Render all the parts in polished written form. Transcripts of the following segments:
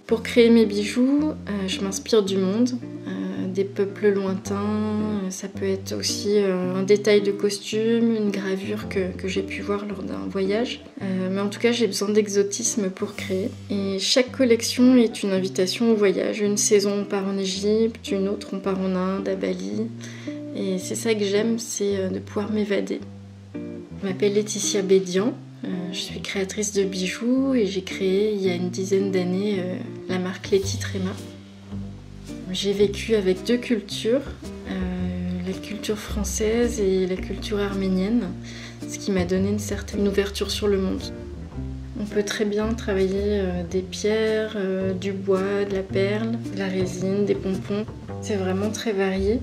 Pour créer mes bijoux, je m'inspire du monde, des peuples lointains. Ça peut être aussi un détail de costume, une gravure que j'ai pu voir lors d'un voyage. Mais en tout cas, j'ai besoin d'exotisme pour créer. Et chaque collection est une invitation au voyage. Une saison, on part en Égypte, une autre, on part en Inde, à Bali. Et c'est ça que j'aime, c'est de pouvoir m'évader. Je m'appelle Laetitia Bédian. Je suis créatrice de bijoux et j'ai créé il y a une dizaine d'années la marque Leti Tréma. J'ai vécu avec deux cultures, la culture française et la culture arménienne, ce qui m'a donné une certaine ouverture sur le monde. On peut très bien travailler des pierres, du bois, de la perle, de la résine, des pompons. C'est vraiment très varié.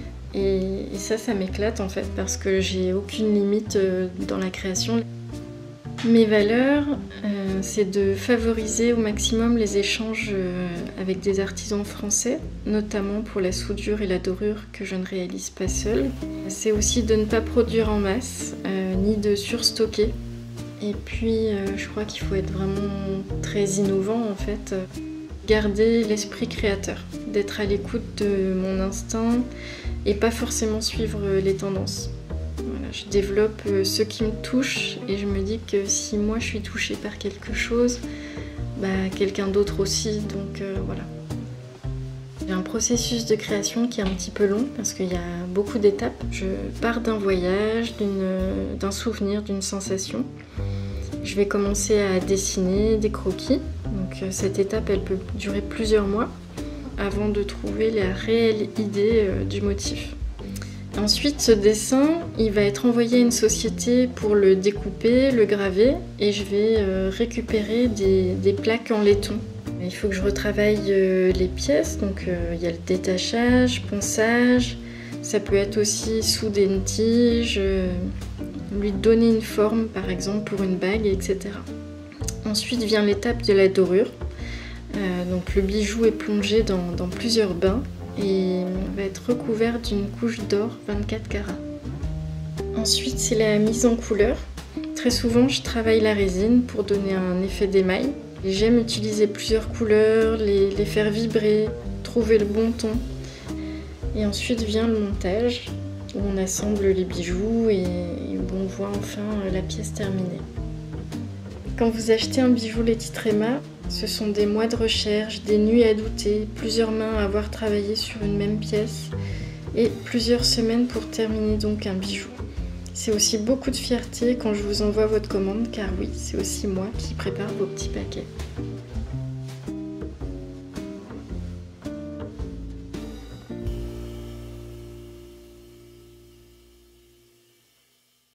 Et ça m'éclate en fait parce que j'ai aucune limite dans la création. Mes valeurs, c'est de favoriser au maximum les échanges avec des artisans français, notamment pour la soudure et la dorure que je ne réalise pas seule. C'est aussi de ne pas produire en masse, ni de surstocker. Et puis, je crois qu'il faut être vraiment très innovant en fait. Garder l'esprit créateur, d'être à l'écoute de mon instinct et pas forcément suivre les tendances. Voilà, je développe ce qui me touche et je me dis que si moi je suis touchée par quelque chose, quelqu'un d'autre aussi, donc voilà. J'ai un processus de création qui est un petit peu long parce qu'il y a beaucoup d'étapes. Je pars d'un voyage, d'un souvenir, d'une sensation. Je vais commencer à dessiner des croquis. Donc cette étape, elle peut durer plusieurs mois avant de trouver la réelle idée du motif. Ensuite, ce dessin, il va être envoyé à une société pour le découper, le graver, et je vais récupérer des plaques en laiton. Il faut que je retravaille les pièces, donc il y a le détachage, ponçage, ça peut être aussi souder une tige, lui donner une forme par exemple pour une bague, etc. Ensuite vient l'étape de la dorure. Donc le bijou est plongé dans plusieurs bains et va être recouvert d'une couche d'or 24 carats. Ensuite c'est la mise en couleur. Très souvent je travaille la résine pour donner un effet d'émail. J'aime utiliser plusieurs couleurs, les faire vibrer, trouver le bon ton. Et ensuite vient le montage, où on assemble les bijoux et où on voit enfin la pièce terminée. Quand vous achetez un bijou Leti Tréma, ce sont des mois de recherche, des nuits à douter, plusieurs mains à avoir travaillé sur une même pièce et plusieurs semaines pour terminer donc un bijou. C'est aussi beaucoup de fierté quand je vous envoie votre commande car oui, c'est aussi moi qui prépare vos petits paquets.